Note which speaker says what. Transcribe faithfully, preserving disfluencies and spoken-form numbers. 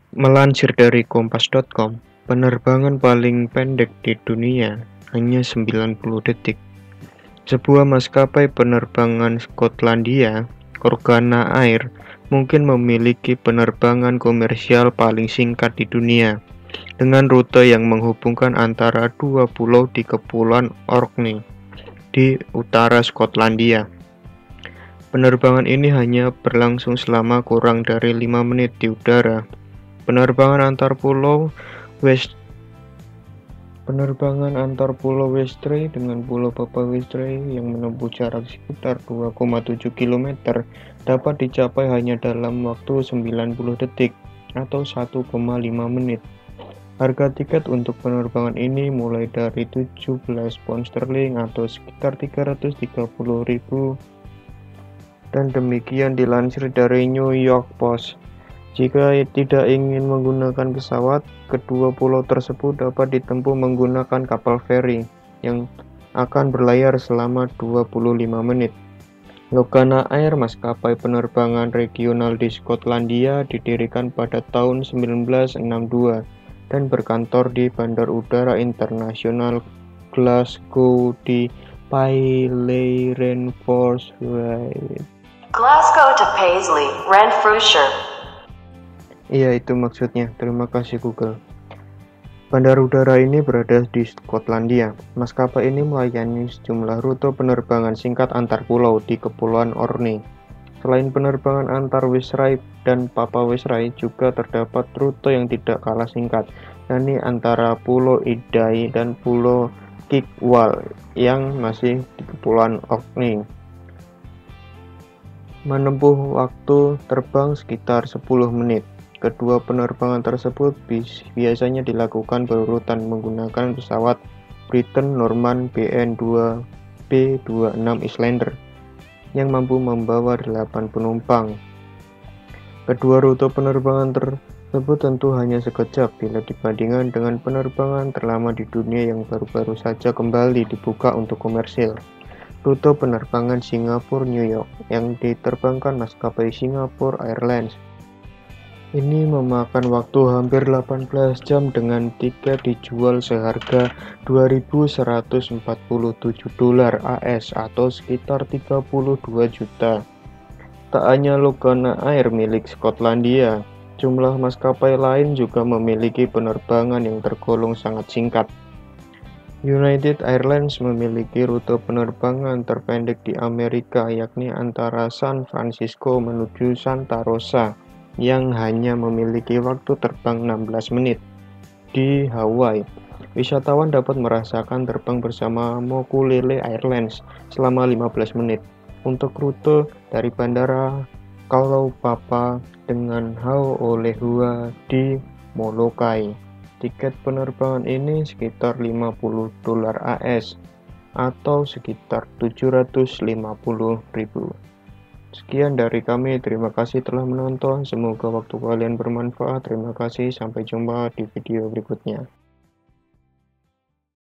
Speaker 1: Melansir dari kompas titik com, penerbangan paling pendek di dunia hanya sembilan puluh detik. Sebuah maskapai penerbangan Skotlandia, Organa Air, mungkin memiliki penerbangan komersial paling singkat di dunia, dengan rute yang menghubungkan antara dua pulau di Kepulauan Orkney di utara Skotlandia. Penerbangan ini hanya berlangsung selama kurang dari lima menit di udara. Penerbangan antar pulau West Penerbangan antar pulau Westray dengan Pulau Papa Westray yang menempuh jarak sekitar dua koma tujuh kilometer dapat dicapai hanya dalam waktu sembilan puluh detik atau satu koma lima menit. Harga tiket untuk penerbangan ini mulai dari tujuh belas pound sterling atau sekitar tiga ratus tiga puluh ribu. Dan demikian dilansir dari New York Post. Jika tidak ingin menggunakan pesawat, kedua pulau tersebut dapat ditempuh menggunakan kapal feri yang akan berlayar selama dua puluh lima menit. Organa Air, maskapai penerbangan regional di Skotlandia, didirikan pada tahun seribu sembilan ratus enam puluh dua dan berkantor di Bandar Udara Internasional Glasgow di Paisley, Renfrewshire.
Speaker 2: Glasgow to Paisley, Renfrewshire.
Speaker 1: Iya, itu maksudnya. Terima kasih Google. Bandar udara ini berada di Skotlandia. Maskapai ini melayani sejumlah rute penerbangan singkat antar pulau di Kepulauan Orkney. Selain penerbangan antar Westray dan Papa Westray, juga terdapat rute yang tidak kalah singkat, yakni antara Pulau Idai dan Pulau Kirkwall yang masih di Kepulauan Orkney. Menempuh waktu terbang sekitar sepuluh menit. Kedua penerbangan tersebut biasanya dilakukan berurutan menggunakan pesawat Britten Norman B N dua B dua puluh enam Islander yang mampu membawa delapan penumpang. Kedua rute penerbangan tersebut tentu hanya sekejap bila dibandingkan dengan penerbangan terlama di dunia yang baru-baru saja kembali dibuka untuk komersil. Rute penerbangan Singapura-New York yang diterbangkan maskapai Singapore Airlines. Ini memakan waktu hampir delapan belas jam dengan tiket dijual seharga dua ribu seratus empat puluh tujuh dolar A S atau sekitar tiga puluh dua juta. Tak hanya Organa Air milik Skotlandia, jumlah maskapai lain juga memiliki penerbangan yang tergolong sangat singkat. United Airlines memiliki rute penerbangan terpendek di Amerika, yakni antara San Francisco menuju Santa Rosa, yang hanya memiliki waktu terbang enam belas menit. Di Hawaii, wisatawan dapat merasakan terbang bersama Mokulele Airlines selama lima belas menit untuk rute dari Bandara Kalaupapa dengan Honolulu di Molokai. Tiket penerbangan ini sekitar lima puluh dolar A S atau sekitar tujuh ratus lima puluh ribu. Sekian dari kami, terima kasih telah menonton, semoga waktu kalian bermanfaat, terima kasih, sampai jumpa di video berikutnya.